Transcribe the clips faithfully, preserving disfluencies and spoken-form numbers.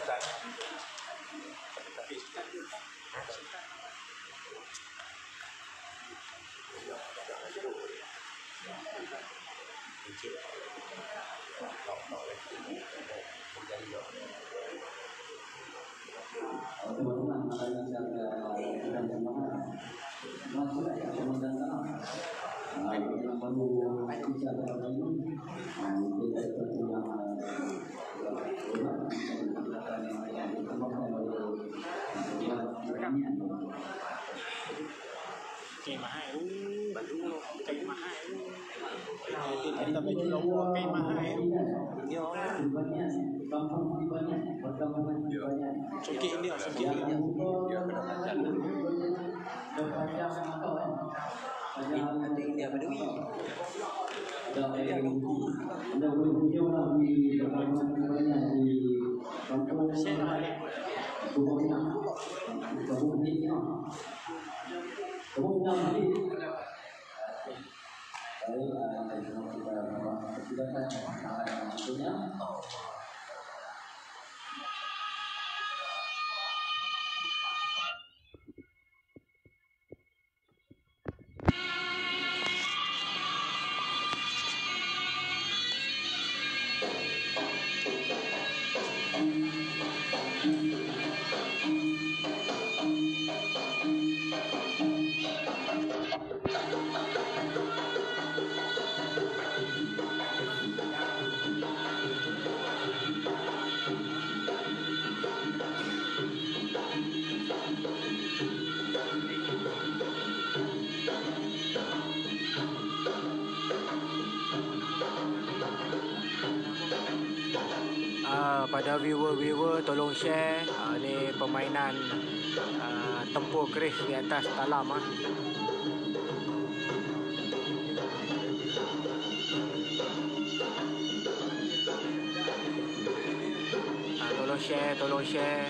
Teman-teman, makanya jaga dan semangat. Masuk ya teman-teman. Nah, yang baru bisa terjadi, nah itu tertulang cây mahal, Bandung cây mahal. Kita baju lawa cây mahal. Dia Sokik dia, sokik dia. Dia kena belajar dulu. Ada India Betawi. Dia lugu. Ada berhubung lagi perkembangan di kampung saya. Bukannya, bukannya, bukannya ini. Baik, kita kita akan punya. Uh, pada viewer-viewer tolong share uh, ni permainan uh, tempur keris di atas talam ah. Uh, tolong share, tolong share.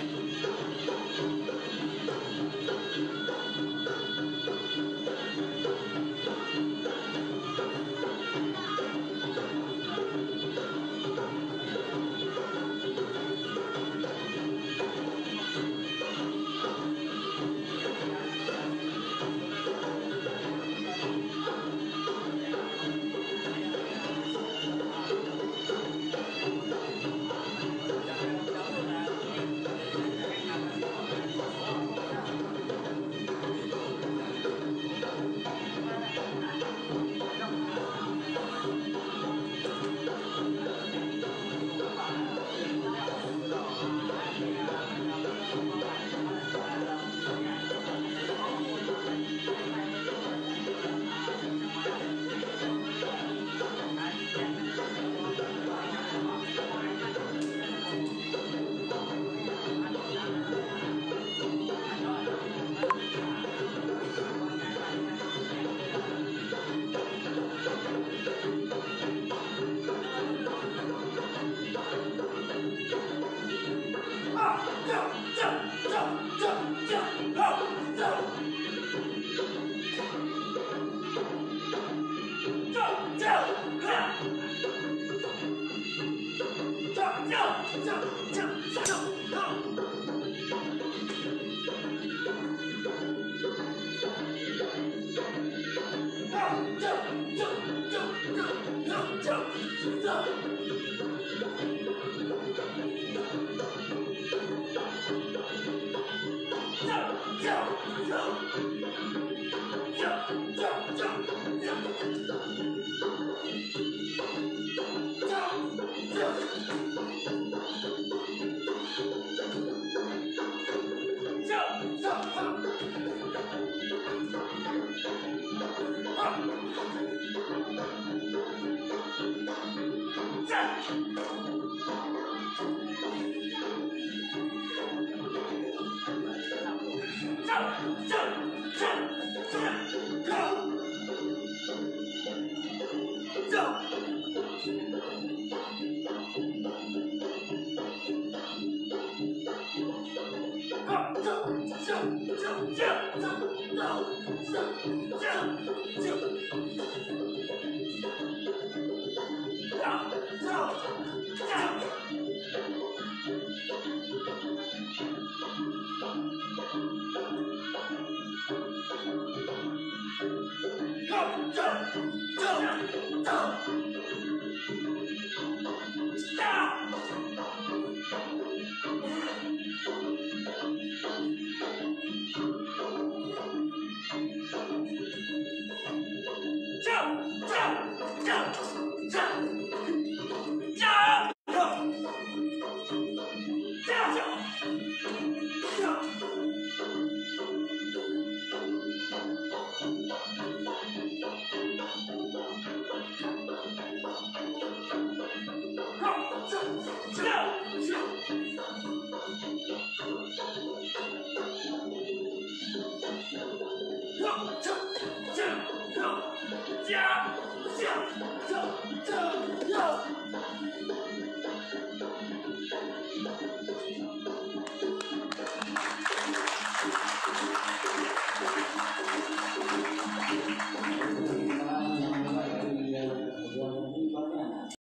Yeah!